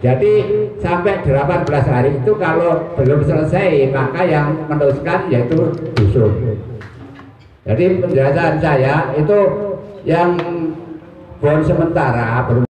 Jadi sampai 18 hari itu kalau belum selesai maka yang meneruskan yaitu dusun. Jadi penjelasan saya itu yang bon sementara